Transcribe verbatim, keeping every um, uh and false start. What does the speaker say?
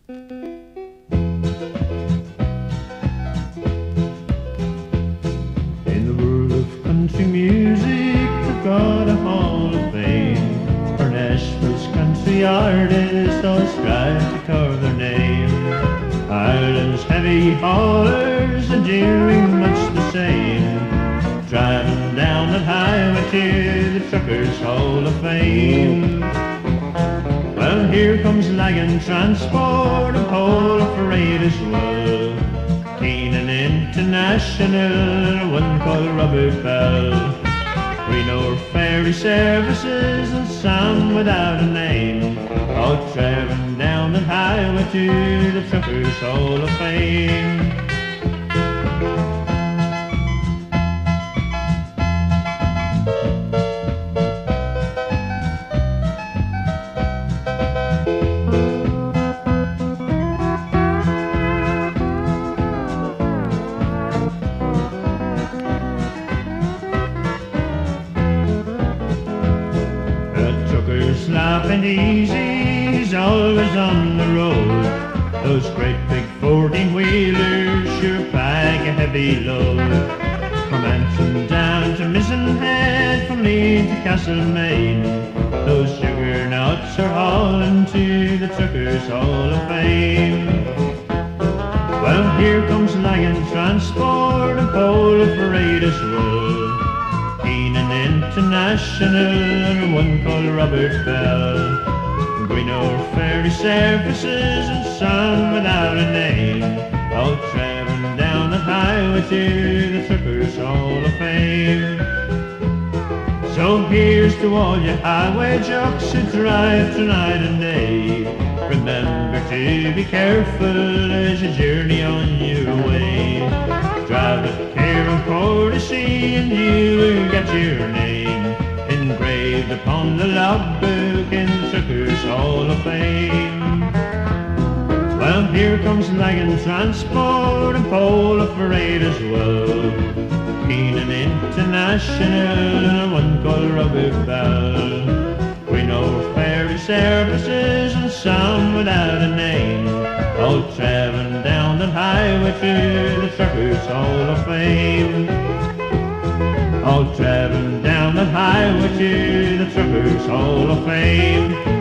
In the world of country music, we've got a hall of fame, for Nashville's country artists all strive to carve their name. Ireland's heavy haulers are doing much the same, driving down that highway to the Truckers' Hall of Fame. Well, here comes Lagan Transport, a whole parade as well, Keenan International, one called Robert Bell. We know our ferry services and some without a name, all traveling down that highway to the Truckers' Hall of Fame. Slopping easy, he's always on the road. Those great big fourteen-wheelers sure pack a heavy load. From Antrim down to Mizenhead, from Leeds to Castlemaine, those juggernauts are hauling to the Truckers' Hall of Fame. Well, here comes Lagan Transport, a pole parade as well, Keenan International, one called Robert Bell. We know ferry services and some without a name, all traveling down the highway to the Truckers' Hall of Fame. So here's to all you highway jocks who drive tonight and day, remember to be careful as you journey on your way. Drive with care and courtesy and you will get your name engraved upon the logbook in the Truckers' Hall of Fame. Well, here comes Lagan Transport and Pole Parade as well, Keenan International and one called Robert Bell. We know ferry services and some without a name, all traveling down that highway to the Truckers' Hall of Fame. All traveling down that highway to the Truckers' Hall of Fame.